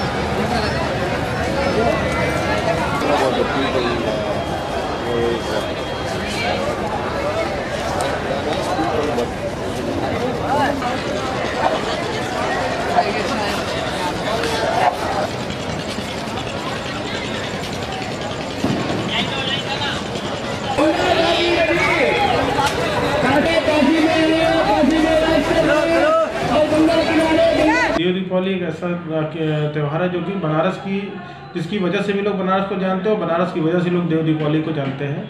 देव दीपावली एक ऐसा त्यौहार है जो कि बनारस की, जिसकी वजह से भी लोग बनारस को जानते हैं और बनारस की वजह से लोग देव दीपावली को जानते हैं।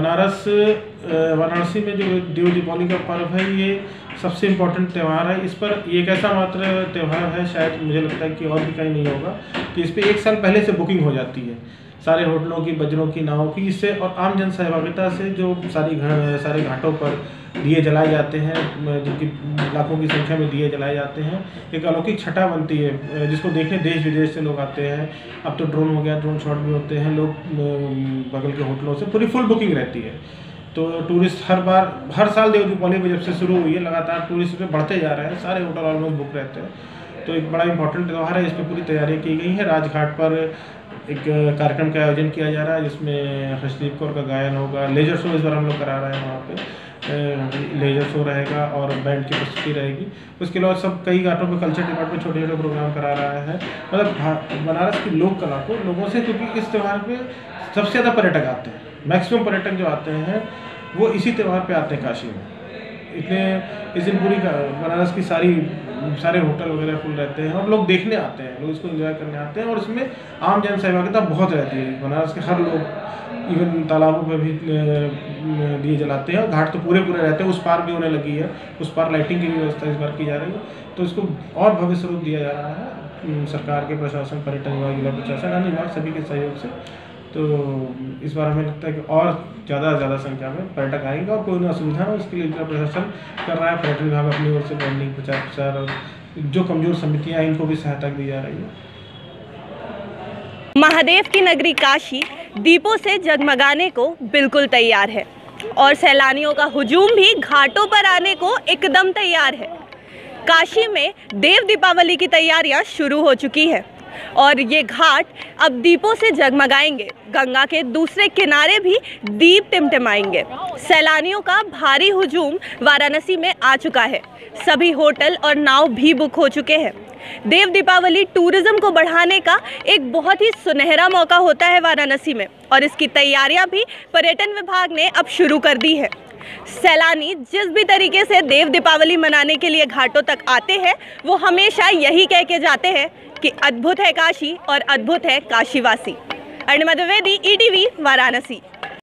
वाराणसी में जो देव दीपावली का पर्व है, ये सबसे इम्पोर्टेंट त्यौहार है। इस पर एक ऐसा मात्र त्यौहार है, शायद मुझे लगता है कि और भी कहीं नहीं होगा, कि इस पर 1 साल पहले से बुकिंग हो जाती है सारे होटलों की, बजरों की, नावों की। इससे और आम जन सहभागिता से जो सारे घाटों पर दिए जलाए जाते हैं, जिनकी लाखों की संख्या में दिए जलाए जाते हैं, एक अलौकिक छटा बनती है जिसको देखने देश विदेश से लोग आते हैं। अब तो ड्रोन हो गया, ड्रोन शॉट भी होते हैं। लोग बगल के होटलों से पूरी फुल बुकिंग रहती है। तो टूरिस्ट हर साल देव दीपावली में जब से शुरू हुई है, लगातार टूरिस्ट में बढ़ते जा रहे हैं, सारे होटल ऑलमोस्ट बुक रहते हैं। तो एक बड़ा इंपॉर्टेंट त्यौहार है, इस पर पूरी तैयारी की गई है। राजघाट पर एक कार्यक्रम का आयोजन किया जा रहा है, जिसमें हर्षदीप कौर का गायन होगा। लेजर शो इस बार हम लोग करा रहे हैं, वहाँ पे लेजर शो रहेगा और बैंड की प्रस्तुति रहेगी। उसके अलावा सब कई घाटों पे कल्चर डिपार्टमेंट छोटे छोटे प्रोग्राम करा रहा है। मतलब बनारस की लोक कला को लोगों से, क्योंकि इस त्यौहार पे सबसे ज़्यादा पर्यटक आते हैं, मैक्सिमम पर्यटक जो आते हैं वो इसी त्यौहार पे आते हैं काशी में। इतने इस दिन पूरी बनारस की सारे होटल वगैरह फुल रहते हैं और लोग देखने आते हैं, लोग इसको एंजॉय करने आते हैं। और इसमें आम जन सहभागिता बहुत रहती है। बनारस के हर लोग इवन तालाबों पे भी दिए जलाते हैं और घाट तो पूरे रहते हैं। उस पार भी होने लगी है, उस पार लाइटिंग की भी व्यवस्था इस बार की जा रही है। तो इसको और भव्य स्वरूप दिया जा रहा है सरकार के प्रशासन, पर्यटन विभाग, जिला प्रशासन, अन्य विभाग सभी के सहयोग से। तो इस बार हमें लगता है कि और ज़्यादा संख्या में पर्यटक आएंगे और कोई असुविधा हो, इसके लिए जिला प्रशासन कर रहा है। पर्यटन विभाग अपनी ओर से ब्रांडिंग, प्रचार और जो कमजोर समितियां हैं इनको भी सहायता दी जा रही है। महादेव की नगरी काशी दीपों से जगमगाने को बिल्कुल तैयार है और सैलानियों का हुजूम भी घाटों पर आने को एकदम तैयार है। काशी में देव दीपावली की तैयारियां शुरू हो चुकी है और ये घाट अब दीपों से जगमगाएंगे। गंगा के दूसरे किनारे भी दीप टिमटिमाएंगे। सैलानियों का भारी हुजूम वाराणसी में आ चुका है। सभी होटल और नाव भी बुक हो चुके हैं। देव दीपावली टूरिज्म को बढ़ाने का एक बहुत ही सुनहरा मौका होता है वाराणसी में और इसकी तैयारियां भी पर्यटन विभाग ने अब शुरू कर दी है। सैलानी जिस भी तरीके से देव दीपावली मनाने के लिए घाटों तक आते हैं, वो हमेशा यही कह के जाते हैं कि अद्भुत है काशी और अद्भुत है काशीवासी। अर्णिमा द्विवेदी, ETV, वाराणसी।